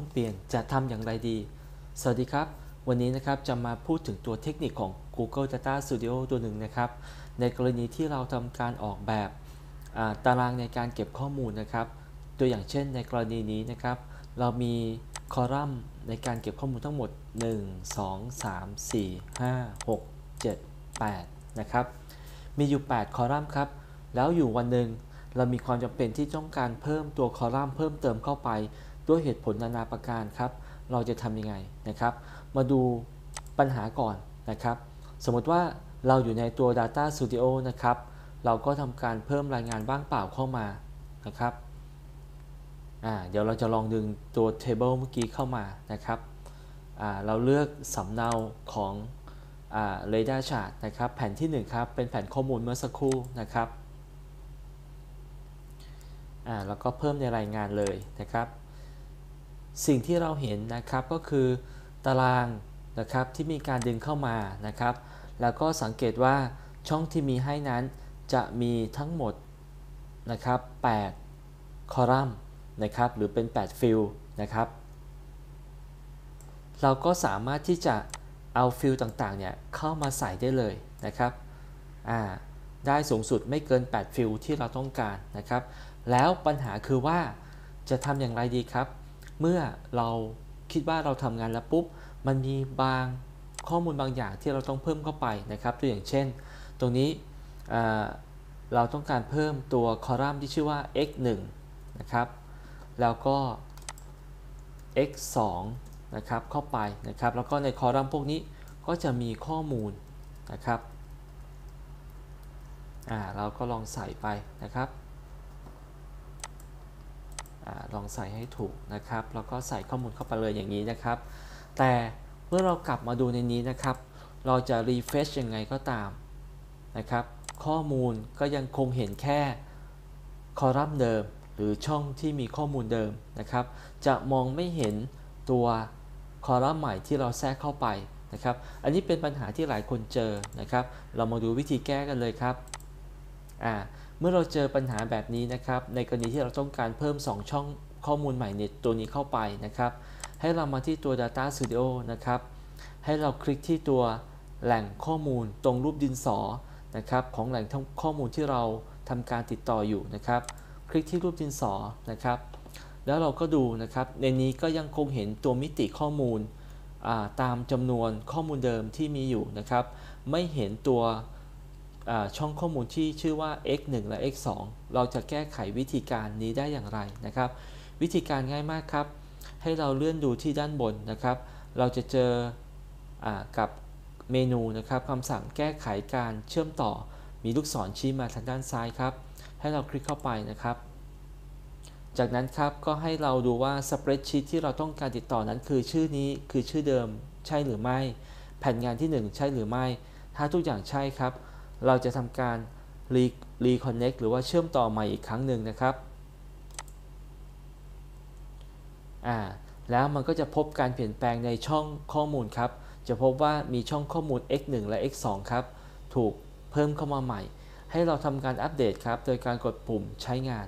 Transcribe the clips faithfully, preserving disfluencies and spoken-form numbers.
ลเปลี่ยนจะทำอย่างไรดีสวัสดีครับวันนี้นะครับจะมาพูดถึงตัวเทคนิคของ Google Data Studio ตัวหนึ่งนะครับในกรณีที่เราทำการออกแบบตารางในการเก็บข้อมูลนะครับตัวอย่างเช่นในกรณีนี้นะครับเรามีคอลัมน์ในการเก็บข้อมูลทั้งหมดหนึ่ง สอง สาม สี่ ห้า หก เจ็ด แปดนะครับมีอยู่แปดคอลัมน์ครับแล้วอยู่วันหนึ่งเรามีความจำเป็นที่ต้องการเพิ่มตัวคอลัมน์เพิ่มเติมเข้าไปด้วยเหตุผลนานาประการครับเราจะทำยังไงนะครับมาดูปัญหาก่อนนะครับสมมติว่าเราอยู่ในตัว Data Studio นะครับเราก็ทำการเพิ่มรายงานว่างเปล่าเข้ามานะครับอ่าเดี๋ยวเราจะลองดึงตัว Table เมื่อกี้เข้ามานะครับอ่าเราเลือกสำเนาของอ่า Radar Chart นะครับแผ่นที่หนึ่งครับเป็นแผ่นข้อมูลเมื่อสักครู่นะครับอ่าแล้วก็เพิ่มในรายงานเลยนะครับสิ่งที่เราเห็นนะครับก็คือตารางนะครับที่มีการดึงเข้ามานะครับแล้วก็สังเกตว่าช่องที่มีให้นั้นจะมีทั้งหมดนะครับแปดคอลัมน์นะครับหรือเป็นแปดฟิลด์นะครับเราก็สามารถที่จะเอาฟิลด์ต่างๆเนี่ยเข้ามาใส่ได้เลยนะครับอ่าได้สูงสุดไม่เกินแปดฟิลด์ที่เราต้องการนะครับแล้วปัญหาคือว่าจะทำอย่างไรดีครับเมื่อเราคิดว่าเราทำงานแล้วปุ๊บมันมีบางข้อมูลบางอย่างที่เราต้องเพิ่มเข้าไปนะครับตัวอย่างเช่นตรงนี้เราต้องการเพิ่มตัวคอลัมน์ที่ชื่อว่า เอ็กซ์ หนึ่ง นะครับแล้วก็ เอ็กซ์ สอง นะครับเข้าไปนะครับแล้วก็ในคอลัมน์พวกนี้ก็จะมีข้อมูลนะครับอ่าเราก็ลองใส่ไปนะครับลองใส่ให้ถูกนะครับแล้วก็ใส่ข้อมูลเข้าไปเลยอย่างนี้นะครับแต่เมื่อเรากลับมาดูในนี้นะครับเราจะ refresh ยังไงก็ตามนะครับข้อมูลก็ยังคงเห็นแค่คอลัมน์เดิมหรือช่องที่มีข้อมูลเดิมนะครับจะมองไม่เห็นตัวคอลัมน์ใหม่ที่เราแทรกเข้าไปนะครับอันนี้เป็นปัญหาที่หลายคนเจอนะครับเรามาดูวิธีแก้กันเลยครับอ่าเมื่อเราเจอปัญหาแบบนี้นะครับในกรณีที่เราต้องการเพิ่มสองช่องข้อมูลใหม่ในตัวนี้เข้าไปนะครับให้เรามาที่ตัว Data Studio นะครับให้เราคลิกที่ตัวแหล่งข้อมูลตรงรูปดินสอนะครับของแหล่งข้อมูลที่เราทำการติดต่ออยู่นะครับคลิกที่รูปดินสอนะครับแล้วเราก็ดูนะครับในนี้ก็ยังคงเห็นตัวมิติข้อมูลตามจำนวนข้อมูลเดิมที่มีอยู่นะครับไม่เห็นตัวช่องข้อมูลที่ชื่อว่า เอ็กซ์ หนึ่ง และ เอ็กซ์ สอง เราจะแก้ไขวิธีการนี้ได้อย่างไรนะครับวิธีการง่ายมากครับให้เราเลื่อนดูที่ด้านบนนะครับเราจะเจออกับเมนูนะครับคำสั่งแก้ไขการเชื่อมต่อมีลูกศรชี้มาทางด้านซ้ายครับให้เราคลิกเข้าไปนะครับจากนั้นครับก็ให้เราดูว่าสเปรดชีตที่เราต้องการติดต่อนั้นคือชื่อนี้คือชื่อเดิมใช่หรือไม่แผนงานที่หนึ่งใช่หรือไม่ถ้าทุกอย่างใช่ครับเราจะทำการ Reconnect หรือว่าเชื่อมต่อใหม่อีกครั้งหนึ่งนะครับอ่าแล้วมันก็จะพบการเปลี่ยนแปลงในช่องข้อมูลครับจะพบว่ามีช่องข้อมูล เอ็กซ์ หนึ่ง และ เอ็กซ์ สอง ครับถูกเพิ่มเข้ามาใหม่ให้เราทำการอัปเดตครับโดยการกดปุ่มใช้งาน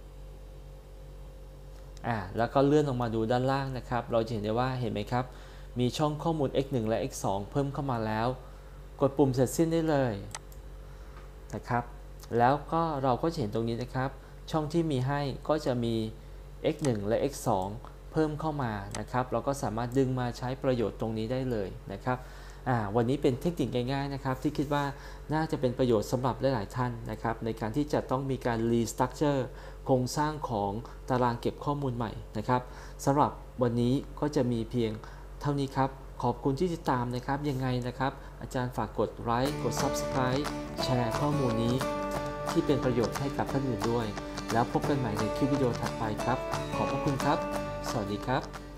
อ่าแล้วก็เลื่อนลงมาดูด้านล่างนะครับเราจะเห็นได้ว่าเห็นไหมครับมีช่องข้อมูล เอ็กซ์ หนึ่ง และ เอ็กซ์ สอง เพิ่มเข้ามาแล้วกดปุ่มเสร็จสิ้นได้เลยนะครับแล้วก็เราก็จะเห็นตรงนี้นะครับช่องที่มีให้ก็จะมี เอ็กซ์ หนึ่ง และ เอ็กซ์ สอง เพิ่มเข้ามานะครับเราก็สามารถดึงมาใช้ประโยชน์ตรงนี้ได้เลยนะครับวันนี้เป็นเทคนิคง่ายๆนะครับที่คิดว่าน่าจะเป็นประโยชน์สำหรับหลายๆท่านนะครับในการที่จะต้องมีการ restructure โครงสร้างของตารางเก็บข้อมูลใหม่นะครับสำหรับวันนี้ก็จะมีเพียงเท่านี้ครับขอบคุณที่ติดตามนะครับยังไงนะครับอาจารย์ฝากกดไลค์กด Subscribe แชร์ข้อมูลนี้ที่เป็นประโยชน์ให้กับท่านอื่นด้วยแล้วพบกันใหม่ในคลิปวิดีโอถัดไปครับขอบพระคุณครับสวัสดีครับ